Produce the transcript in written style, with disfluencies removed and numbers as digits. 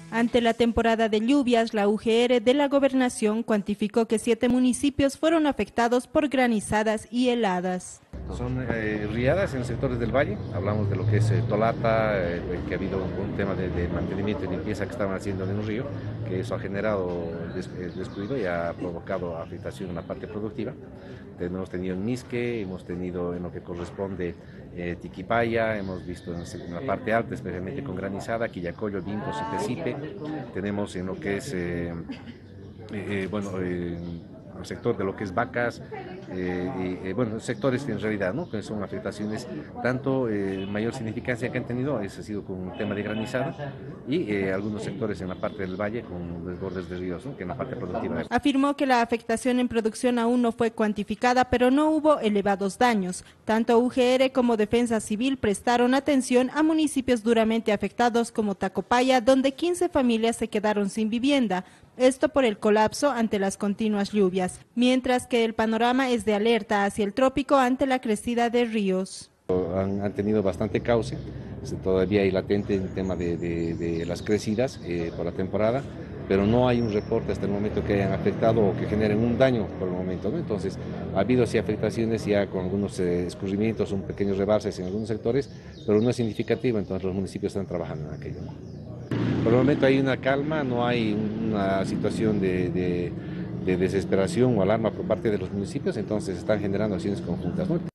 Ante la temporada de lluvias, la UGR de la Gobernación cuantificó que 7 municipios fueron afectados por granizadas y heladas. Son riadas en sectores del valle, hablamos de lo que es Tolata, que ha habido un tema de mantenimiento y limpieza que estaban haciendo en un río, que eso ha generado descuido y ha provocado afectación en la parte productiva. Hemos tenido en Misque, hemos tenido en lo que corresponde Tiquipaya, hemos visto en la parte alta, especialmente con granizada, Quillacollo, Vincos y Tecipe. Tenemos en lo que es, el sector de lo que es Vacas, sectores en realidad, ¿no?, que son afectaciones tanto mayor significancia que han tenido, ese ha sido con un tema de granizada, y algunos sectores en la parte del valle con desbordes de ríos, ¿no?, que en la parte productiva. Afirmó que la afectación en producción aún no fue cuantificada, pero no hubo elevados daños. Tanto UGR como Defensa Civil prestaron atención a municipios duramente afectados como Tacopaya, donde 15 familias se quedaron sin vivienda. Esto por el colapso ante las continuas lluvias, mientras que el panorama es de alerta hacia el trópico ante la crecida de ríos. Han tenido bastante cauce, todavía hay latente el tema de las crecidas por la temporada, pero no hay un reporte hasta el momento que hayan afectado o que generen un daño por el momento, ¿no? Entonces, ha habido sí afectaciones ya con algunos escurrimientos, un pequeños rebalses en algunos sectores, pero no es significativo, entonces los municipios están trabajando en aquello, ¿no? Por el momento hay una calma, no hay una situación de desesperación o alarma por parte de los municipios, entonces están generando acciones conjuntas, ¿no?